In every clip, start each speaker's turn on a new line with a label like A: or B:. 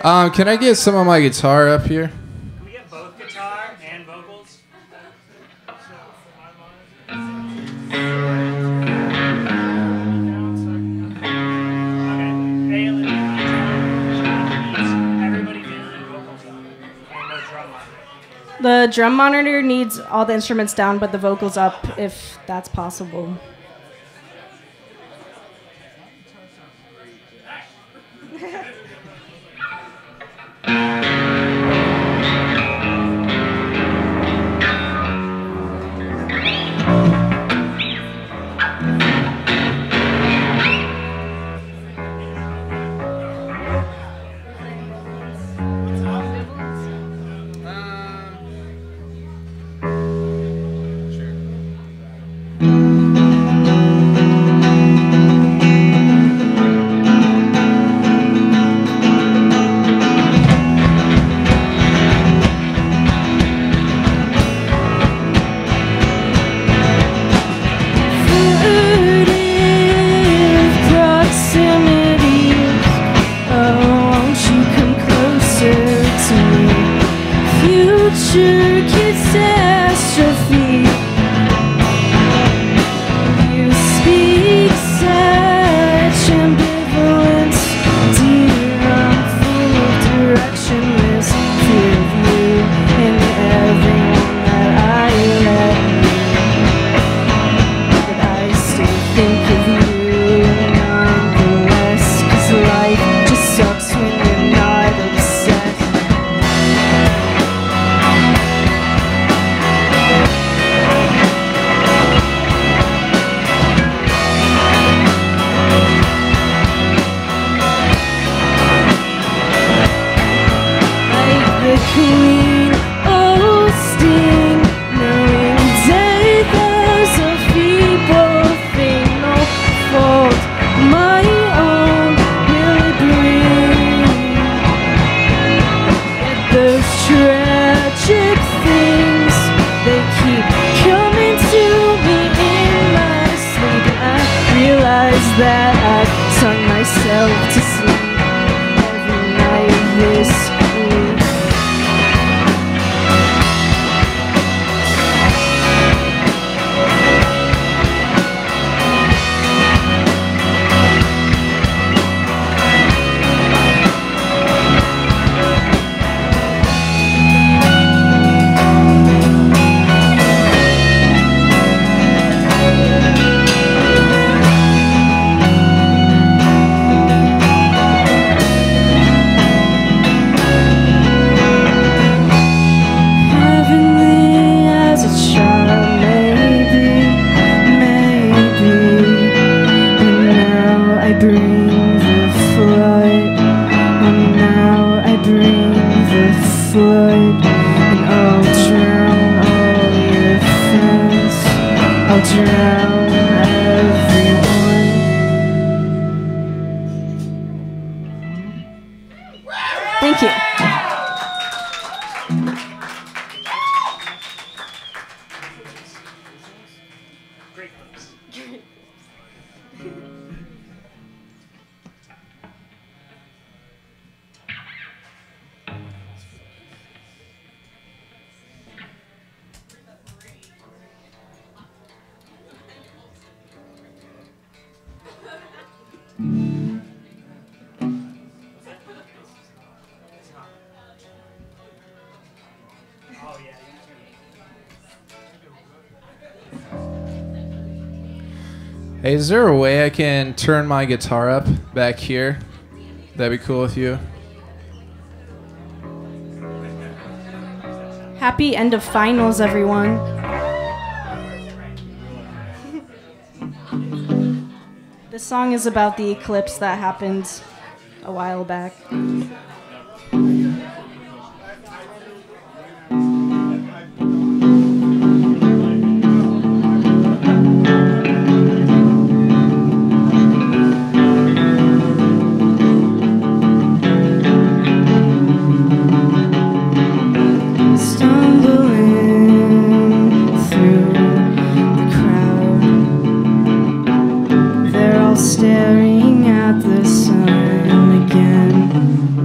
A: Can I get some of my guitar up here?
B: Can we get both guitar and vocals?
C: The drum monitor needs all the instruments down, but the vocals up, if that's possible. Thank you.
B: Great.
A: Hey, is there a way I can turn my guitar up back here? That'd be cool with you.
C: Happy end of finals, everyone. This song is about the eclipse that happened a while back. Staring at the sun again.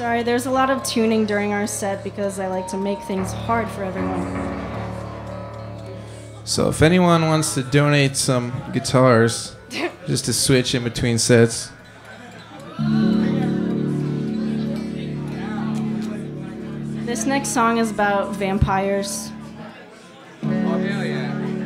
C: Sorry, there's a lot of tuning during our set because I like to make things hard for everyone.
A: So if anyone wants to donate some guitars, just to switch in between sets.
C: This next song is about vampires.
A: Oh, hell yeah.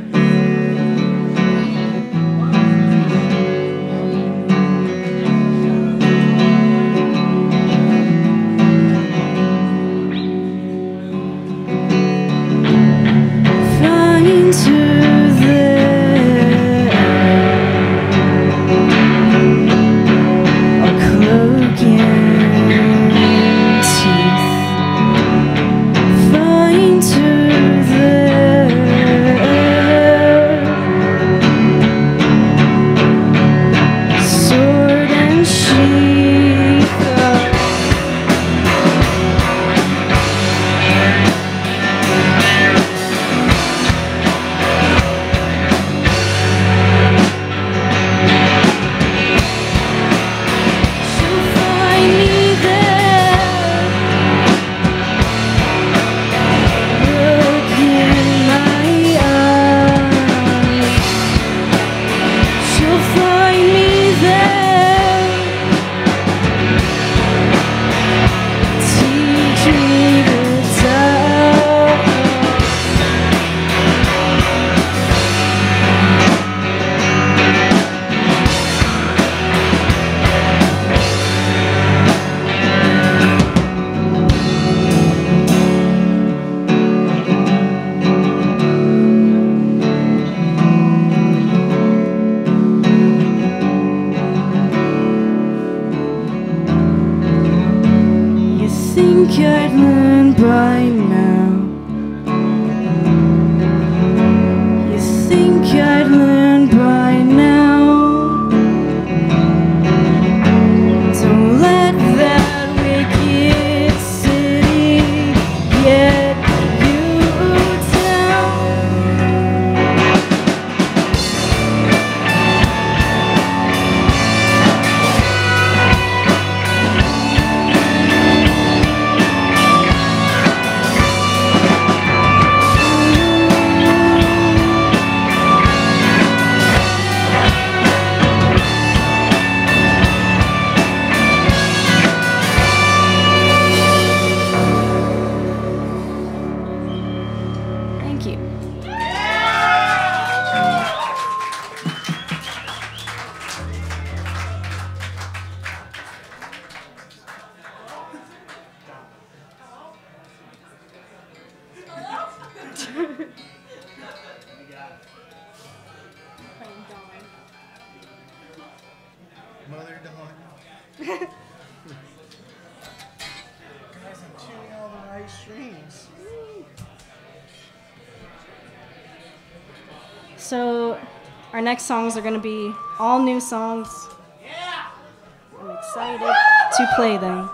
D: I'd learn by now. You think I'd learn by now. Don't let that wicked city get you down.
C: Thank you.
E: Mother Dawn. Guys, I'm tuning all the right strings.
C: So, our next songs are going to be all new songs. I'm excited to play them.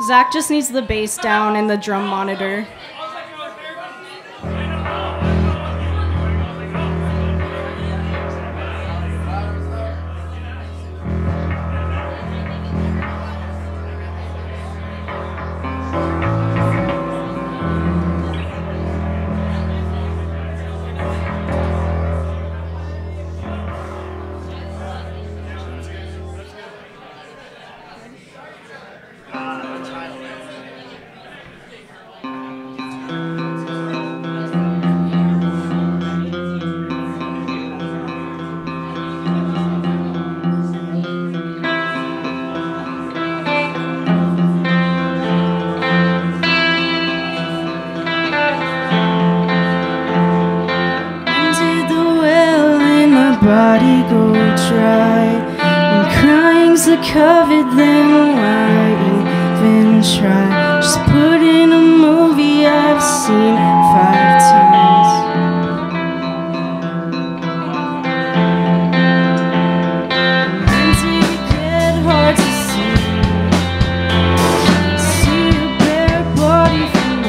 C: Zach just needs the bass down and the drum monitor.
D: Body go dry and crying's a covet, then why even try? Just put in a movie I've seen 5 times. When did it get hard to see? Can't see a bare body from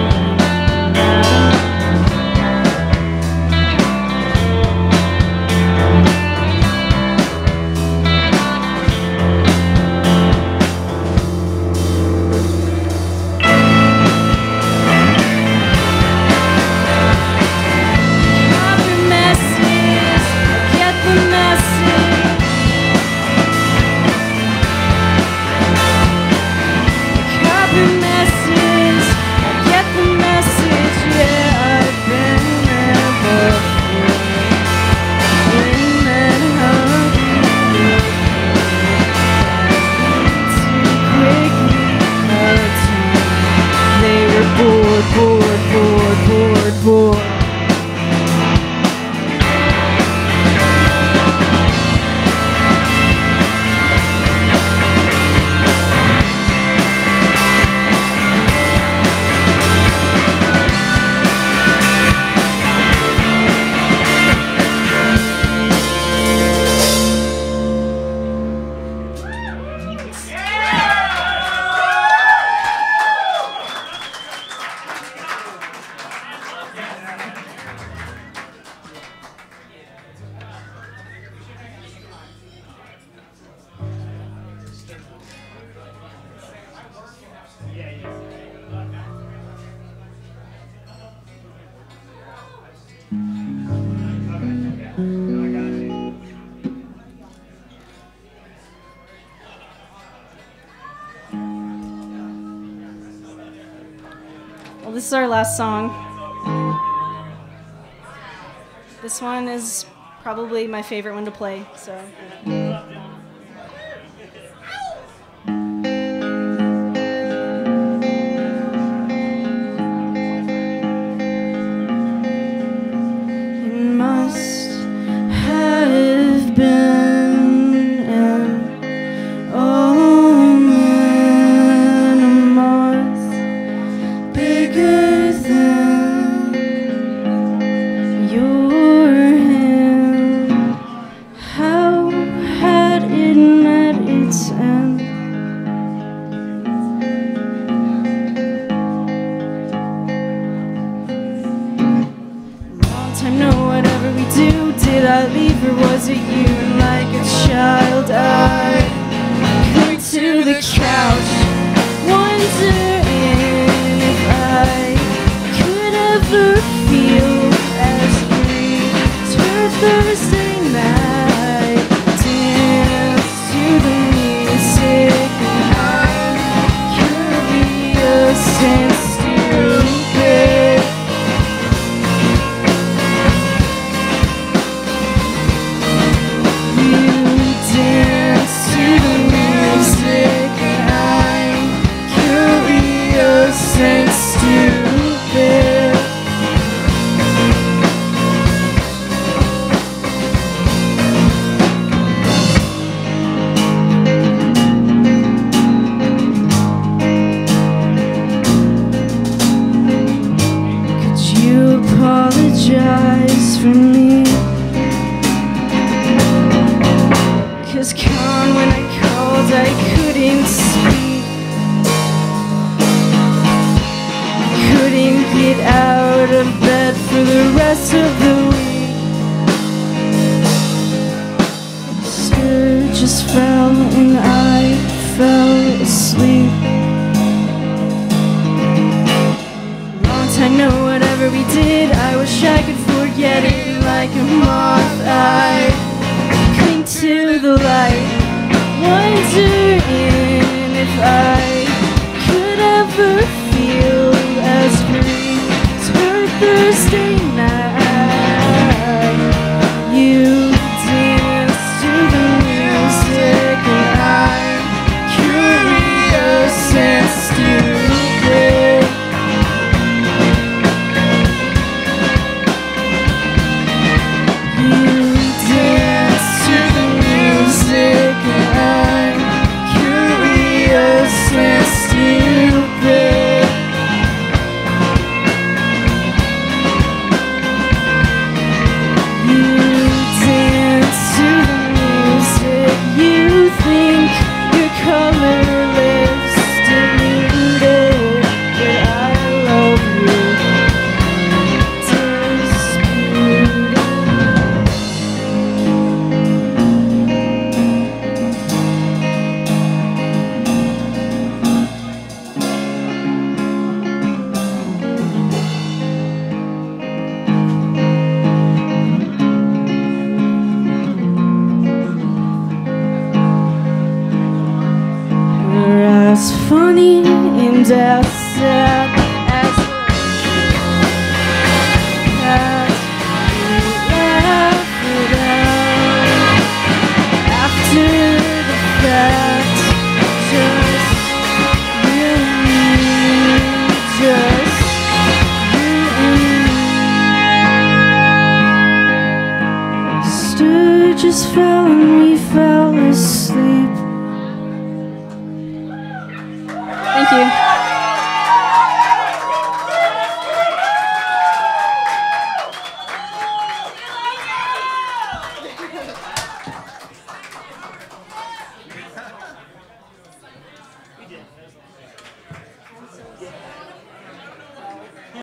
D: bored.
C: Well, this is our last song. This one is probably my favorite one to play, so. Did I leave or was it you? Like a child I come to the couch, wondering if I could ever feel as free. Till Thursday night, dance to the music, and I'm curious and stupid. And stupid. Could you apologize for me? 'Cause calm when I called I couldn't speak.
D: for the rest of the week. Sturgis fell and I fell asleep. Long time, no, whatever we did, I wish I could forget it. Like a moth, I cling to the light, wondering if I could ever feel as free as her Thursday night. You dance to the music and I'm curious and stupid. You dance to the music and I'm curious and stupid. You dance to the music. You think your colorless deluded, but I love you. Disputed. You're as funny and as sad as you laugh it out after the fact. Just you and me, just you and me. Sturgis fell and we fell asleep.